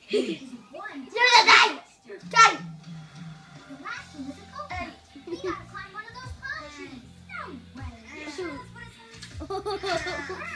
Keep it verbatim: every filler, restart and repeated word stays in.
One. Die! Die! The last one was a coconut. We gotta climb one of those palm trees. No way. Are you sure that's what it says?